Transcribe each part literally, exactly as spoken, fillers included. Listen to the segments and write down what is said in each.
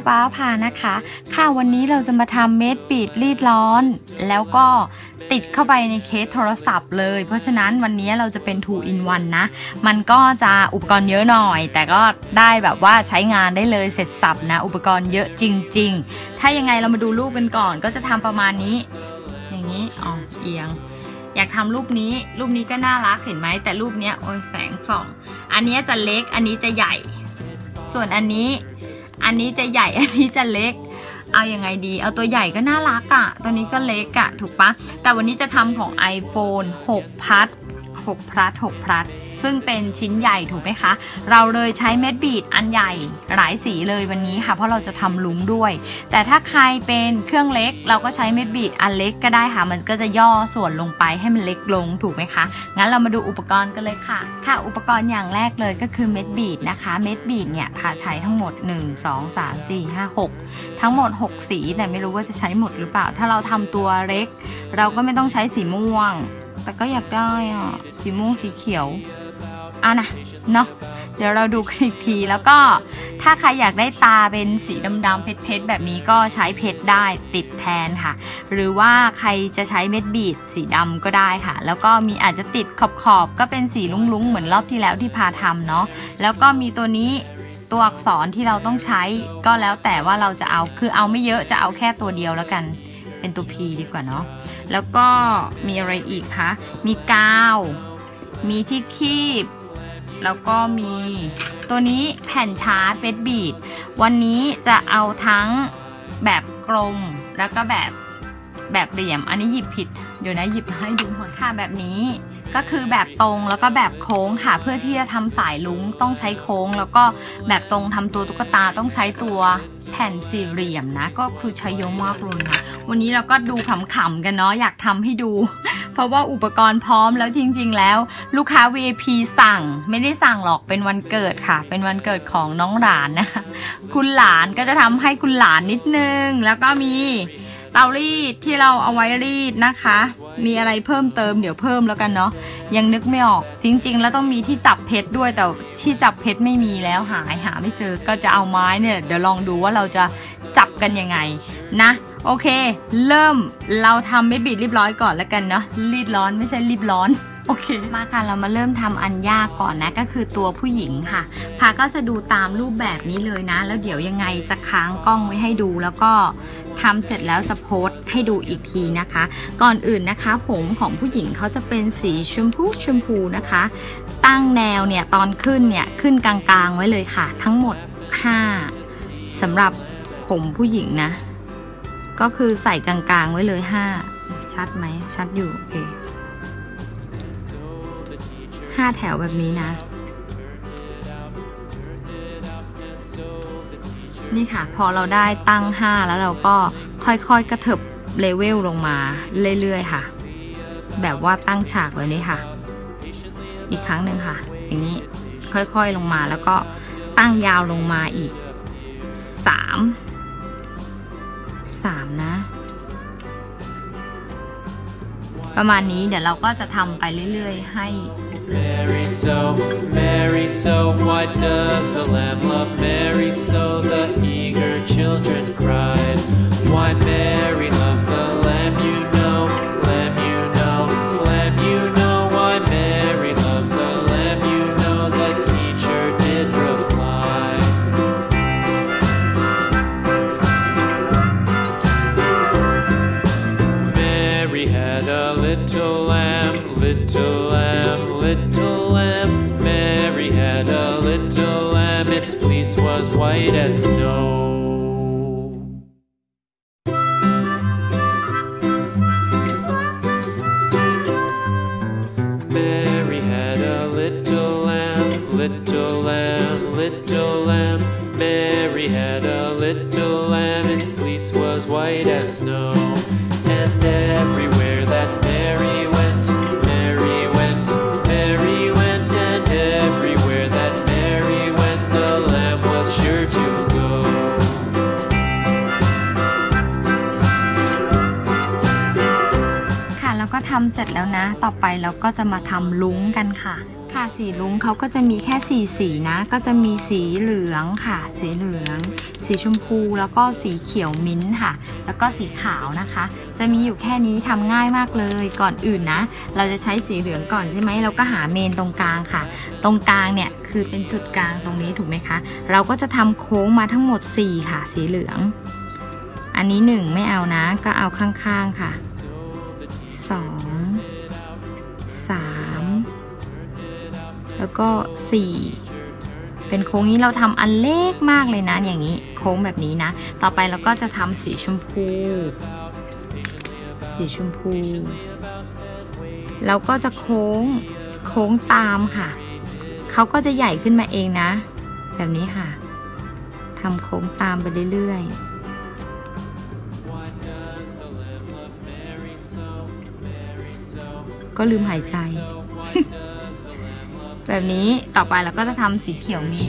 ป้าพานะคะค่ะวันนี้เราจะมาทำเม็ดบีดรีดร้อนแล้วก็ติดเข้าไปในเคสโทรศัพท์เลยเพราะฉะนั้นวันนี้เราจะเป็น ทู อิน วัน นะมันก็จะอุปกรณ์เยอะหน่อยแต่ก็ได้แบบว่าใช้งานได้เลยเสร็จสับนะอุปกรณ์เยอะจริงๆถ้ายังไงเรามาดูรูปกันก่อนก็จะทำประมาณนี้อย่างนี้อ๋อเอียงอยากทำรูปนี้รูปนี้ก็น่ารักเห็นไหมแต่รูปนี้โอ้ยแสงส่องอันนี้จะเล็กอันนี้จะใหญ่ส่วนอันนี้อันนี้จะใหญ่อันนี้จะเล็กเอายังไงดีเอาตัวใหญ่ก็น่ารักอะ่ะตัวนี้ก็เล็กอะ่ะถูกปะแต่วันนี้จะทำของ ไอโฟน หก พัดหก พลัส หก พลัสซึ่งเป็นชิ้นใหญ่ถูกไหมคะเราเลยใช้เม็ดบีดอันใหญ่หลายสีเลยวันนี้ค่ะเพราะเราจะทำลุงด้วยแต่ถ้าใครเป็นเครื่องเล็กเราก็ใช้เม็ดบีดอันเล็กก็ได้ค่ะมันก็จะย่อส่วนลงไปให้มันเล็กลงถูกไหมคะงั้นเรามาดูอุปกรณ์กันเลยค่ะค่ะอุปกรณ์อย่างแรกเลยก็คือเม็ดบีดนะคะเม็ดบีดเนี่ยค่ะใช้ทั้งหมดหนึ่ง สอง สาม สี่ ห้า หกทั้งหมดหกสีแต่ไม่รู้ว่าจะใช้หมดหรือเปล่าถ้าเราทำตัวเล็กเราก็ไม่ต้องใช้สีม่วงแต่ก็อยากได้อ่ะสีม่วงสีเขียวอ่ะนะเนาะเดี๋ยวเราดูกันอีกทีแล้วก็ถ้าใครอยากได้ตาเป็นสีดำๆเพชรๆแบบนี้ก็ใช้เพชรได้ติดแทนค่ะหรือว่าใครจะใช้เม็ดบีดสีดำก็ได้ค่ะแล้วก็มีอาจจะติดขอบๆก็เป็นสีลุ้งๆเหมือนรอบที่แล้วที่พาทำเนาะแล้วก็มีตัวนี้ตัวอักษรที่เราต้องใช้ก็แล้วแต่ว่าเราจะเอาคือเอาไม่เยอะจะเอาแค่ตัวเดียวแล้วกันเป็นตัว P ดีกว่าเนาะแล้วก็มีอะไรอีกคะมีกาวมีที่คีบแล้วก็มีตัวนี้แผ่นชาร์จเม็ดบีดวันนี้จะเอาทั้งแบบกลมแล้วก็แบบแบบเหลี่ยมอันนี้หยิบผิดเดี๋ยวนะหยิบให้ดูหน่อยค่ะแบบนี้ก็คือแบบตรงแล้วก็แบบโค้งค่ะเพื่อที่จะทำสายลุ้งต้องใช้โค้งแล้วก็แบบตรงทำตัวตุ๊กตาต้องใช้ตัวแผ่นสี่เหลี่ยมนะก็คือใช้เยอะมากเลยนะวันนี้เราก็ดูขำๆกันเนาะอยากทำให้ดูเพราะว่าอุปกรณ์พร้อมแล้วจริงๆแล้วลูกค้า วี ไอ พี สั่งไม่ได้สั่งหรอกเป็นวันเกิดค่ะเป็นวันเกิดของน้องหลานนะคะคุณหลานก็จะทำให้คุณหลานนิดนึงแล้วก็มีเตารีดที่เราเอาไว้รีดนะคะมีอะไรเพิ่มเติมเดี๋ยวเพิ่มแล้วกันเนาะยังนึกไม่ออกจริงๆแล้วต้องมีที่จับเพชรด้วยแต่ที่จับเพชรไม่มีแล้วหาหาไม่เจอก็จะเอาไม้เนี่ยเดี๋ยวลองดูว่าเราจะจับกันยังไงนะโอเคเริ่มเราทำเม็ดบีดเรียบร้อยก่อนแล้วกันเนาะรีดร้อนไม่ใช่รีบร้อนโอเคมาค่ะเรามาเริ่มทำอันยากก่อนนะก็คือตัวผู้หญิงค่ะพาก็จะดูตามรูปแบบนี้เลยนะแล้วเดี๋ยวยังไงจะค้างกล้องไว้ให้ดูแล้วก็ทำเสร็จแล้วจะโพสต์ให้ดูอีกทีนะคะก่อนอื่นนะคะผมของผู้หญิงเขาจะเป็นสีชมพูชมพูนะคะตั้งแนวเนี่ยตอนขึ้นเนี่ยขึ้นกลางๆไว้เลยค่ะทั้งหมดห้าสำหรับผมผู้หญิงนะก็คือใส่กลางๆไว้เลยห้าชัดไหมชัดอยู่โอเคห้าแถวแบบนี้นะนี่ค่ะพอเราได้ตั้งห้าแล้วเราก็ค่อยๆกระเถิบเลเวลลงมาเรื่อยๆค่ะแบบว่าตั้งฉากแบบนี้ค่ะอีกครั้งหนึ่งค่ะอย่างนี้ค่อยๆลงมาแล้วก็ตั้งยาวลงมาอีกสามสามนะประมาณนี้เดี๋ยวเราก็จะทำไปเรื่อยๆให้ Mary so, Mary so, why does the lamb love Mary so? The eager children cried. Why Mary loves the lamb, you know, lamb, you know, lamb, you know. Why Mary loves the lamb, you know. The teacher did reply. Mary had a little lamb, little lamb, little lamb. Mary had a little lamb, its fleece was white as snow. Mary had a little lamb, little lamb, little lamb. Mary had a little lamb, its fleece was white as snow. And everywhere that Mary went, Mary went, Mary went, and everywhere that Mary went, the lamb was sure to go. ค่ะแล้วก็ทำเสร็จแล้วนะต่อไปเราก็จะมาทำลุ้งกันค่ะค่ะสีลุ้งเขาก็จะมีแค่สี่สีนะก็จะมีสีเหลืองค่ะสีเหลืองสีชมพูแล้วก็สีเขียวมิ้นท์ค่ะแล้วก็สีขาวนะคะจะมีอยู่แค่นี้ทำง่ายมากเลยก่อนอื่นนะเราจะใช้สีเหลืองก่อนใช่ไหมเราก็หาเมนตรงกลางค่ะตรงกลางเนี่ยคือเป็นจุดกลางตรงนี้ถูกไหมคะเราก็จะทำโค้งมาทั้งหมดสี่ค่ะสีเหลืองอันนี้หนึ่งไม่เอานะก็เอาข้างๆค่ะสองสามแล้วก็สี่เป็นโค้งนี้เราทำอันเล็กมากเลยนะอย่างนี้โค้งแบบนี้นะต่อไปเราก็จะทำสีชมพูสีชมพูแล้วก็จะโค้งโค้งตามค่ะเขาก็จะใหญ่ขึ้นมาเองนะแบบนี้ค่ะทำโค้งตามไปเรื่อยๆก็ลืมหายใจ แบบนี้ต่อไปเราก็จะทำสีเขียวมิ้นท์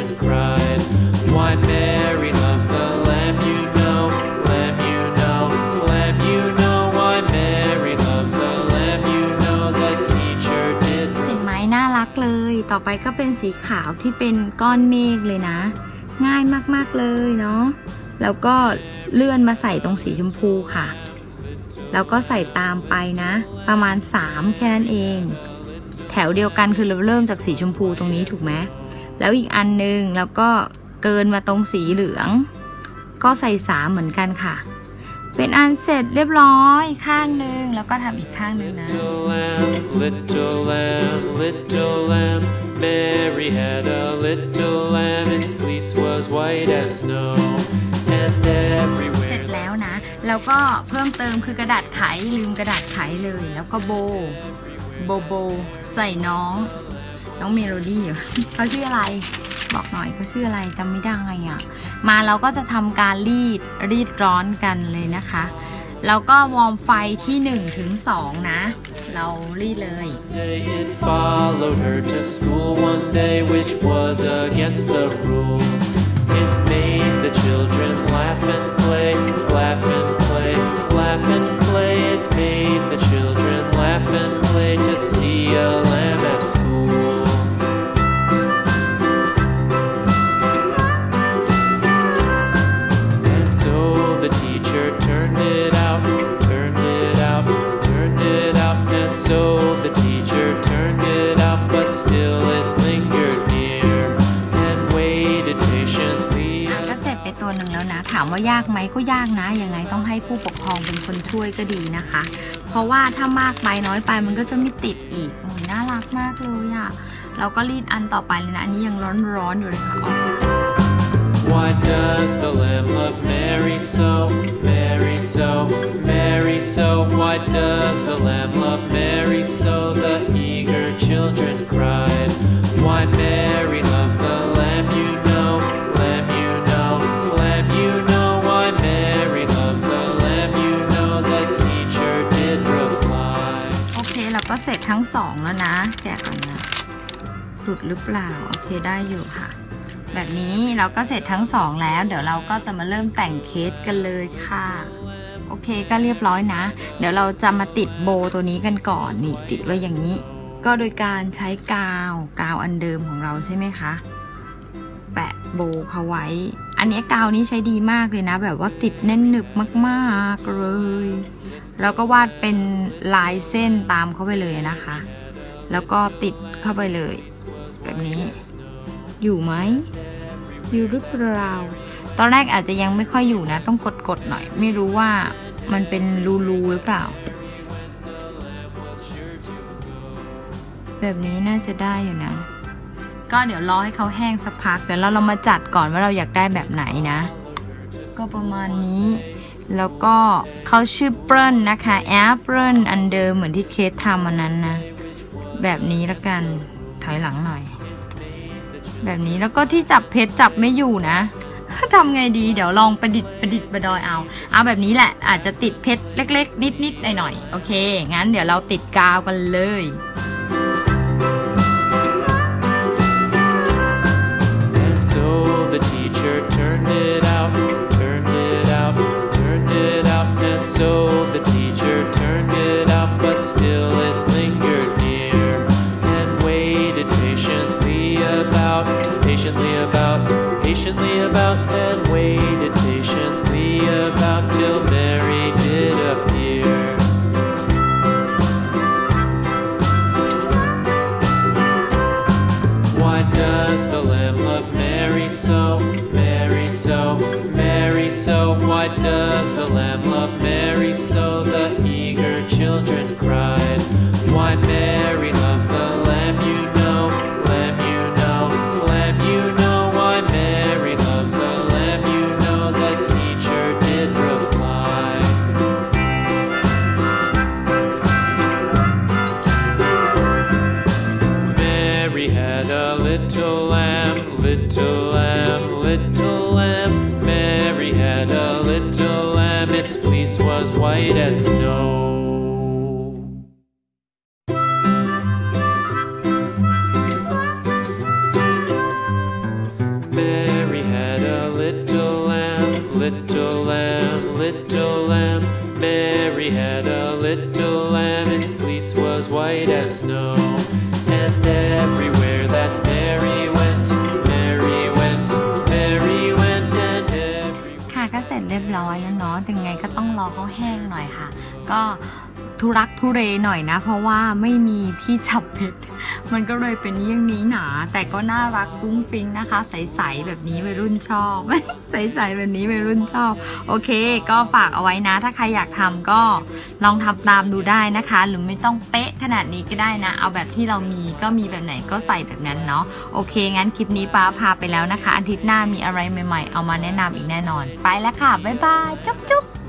เห็นไหมน่ารักเลยต่อไปก็เป็นสีขาวที่เป็นก้อนเมฆเลยนะง่ายมากๆเลยเนาะแล้วก็เลื่อนมาใส่ตรงสีชมพูค่ะแล้วก็ใส่ตามไปนะประมาณสามแค่นั้นเองแถวเดียวกันคือเราเริ่มจากสีชมพูตรงนี้ถูกไหมแล้วอีกอันนึงแล้วก็เกินมาตรงสีเหลืองก็ใส่สามเหมือนกันค่ะเป็นอันเสร็จเรียบร้อยข้างนึงแล้วก็ทำอีกข้างนึงนะ Little lamb, little lamb, Mary had a little lamb, its fleece was white as snow, and everywhere เสร็จแล้วนะแล้วก็เพิ่มเติมคือกระดาษไขลืมกระดาษไขเลยแล้วก็โบโบโบใส่น้องน้องเมโลดี้เขาชื่ออะไรบอกหน่อยเขาชื่ออะไรจำไม่ได้อ่ะมาเราก็จะทำการรีดรีดร้อนกันเลยนะคะแล้วก็วอร์มไฟที่หนึ่งถึงสองนะเรารีดเลย It followed her to school one day, which was against the rules. It made the children laugh and play, laugh and play, laugh and play. It made the children laugh and play to see a lamb at school. And so the teacher turned it out, turned it out, turned it out. And so the teacher turned it out, but still it lingered near and waited patiently. ก็เสร็จไปตัวหนึ่งแล้วนะถามว่ายากไหมก็ยากนะยังไงต้องให้ผู้ปกครองเป็นคนช่วยก็ดีนะคะเพราะว่าถ้ามากไปน้อยไปมันก็จะไม่ติดอีกโอ้ยน่ารักมากเลยอ่ะเราก็รีดอันต่อไปเลยนะอันนี้ยังร้อนๆอยู่เลยค่ะ Why does the lamb love Mary so, Mary so, Mary so? Why does the lamb love Mary so? The eager children cried. Why Mary loves the lamb, you know, lamb, you know, lamb, you know. Why Mary loves the lamb, you know. The teacher did reply. โอเคเราก็เสร็จทั้งสองแล้วนะแกะก่อนนะหลุดหรือเปล่าโอเคได้อยู่ค่ะแบบนี้เราก็เสร็จทั้งสองแล้วเดี๋ยวเราก็จะมาเริ่มแต่งเคสกันเลยค่ะโอเคก็เรียบร้อยนะเดี๋ยวเราจะมาติดโบตัวนี้กันก่อนนี่ติดไว้อย่างนี้ก็โดยการใช้กาวกาวอันเดิมของเราใช่ไหมคะแปะโบเขาไว้อันนี้กาวนี้ใช้ดีมากเลยนะแบบว่าติดแน่นหนึบมากๆเลยแล้วก็วาดเป็นลายเส้นตามเข้าไปเลยนะคะแล้วก็ติดเข้าไปเลยแบบนี้อยู่ไหมอยู่หรือเปล่าตอนแรกอาจจะยังไม่ค่อยอยู่นะต้องกดๆหน่อยไม่รู้ว่ามันเป็นรูๆหรือเปล่าแบบนี้น่าจะได้อยู่นะก็เดี๋ยวรอให้เขาแห้งสักพักเดี๋ยวเราเรามาจัดก่อนว่าเราอยากได้แบบไหนนะก็ประมาณนี้แล้วก็เขาชื่อเปิ้ลนะคะแอปเปิ้ลอันเดิมเหมือนที่เคสทำอันนั้นนะแบบนี้ละกันถอยหลังหน่อยแบบนี้แล้วก็ที่จับเพชรจับไม่อยู่นะทำไงดีเดี๋ยวลองประดิษฐ์ประดิษฐ์ประดอยเอาเอาแบบนี้แหละอาจจะติดเพชรเล็กๆนิดๆหน่อยๆโอเคงั้นเดี๋ยวเราติดกาวกันเลย so the teacher turned it out, but still little lamb, little lamb, little lamb. Mary had a little lamb, its fleece was white as snow. Mary had a little lamb, little lamb, little lamb. Mary had a little lamb, its fleece was white as snow. And everywhere that Mary went, Mary went, Mary went, and everywhere. ค่ะก็เสร็จเรียบร้อยแล้วเนาะแต่ไงก็ต้องรอเขาแห้งหน่อยค่ะก็ทุรักทุเรหน่อยนะเพราะว่าไม่มีที่จับเบ็ดมันก็เลยเป็นเยี่ยงนี้หนาแต่ก็น่ารักฟุ้งฟิ้งนะคะใสๆแบบนี้วัยรุ่นชอบ ใสๆแบบนี้วัยรุ่นชอบโอเคก็ฝากเอาไว้นะถ้าใครอยากทำก็ลองทำตามดูได้นะคะหรือไม่ต้องเป๊ะขนาดนี้ก็ได้นะเอาแบบที่เรามีก็มีแบบไหนก็ใส่แบบนั้นเนาะโอเคงั้นคลิปนี้ป้าพาไปแล้วนะคะอาทิตย์หน้ามีอะไรใหม่ๆเอามาแนะนำอีกแน่นอนไปแล้วค่ะบ๊ายบายจุ๊บๆ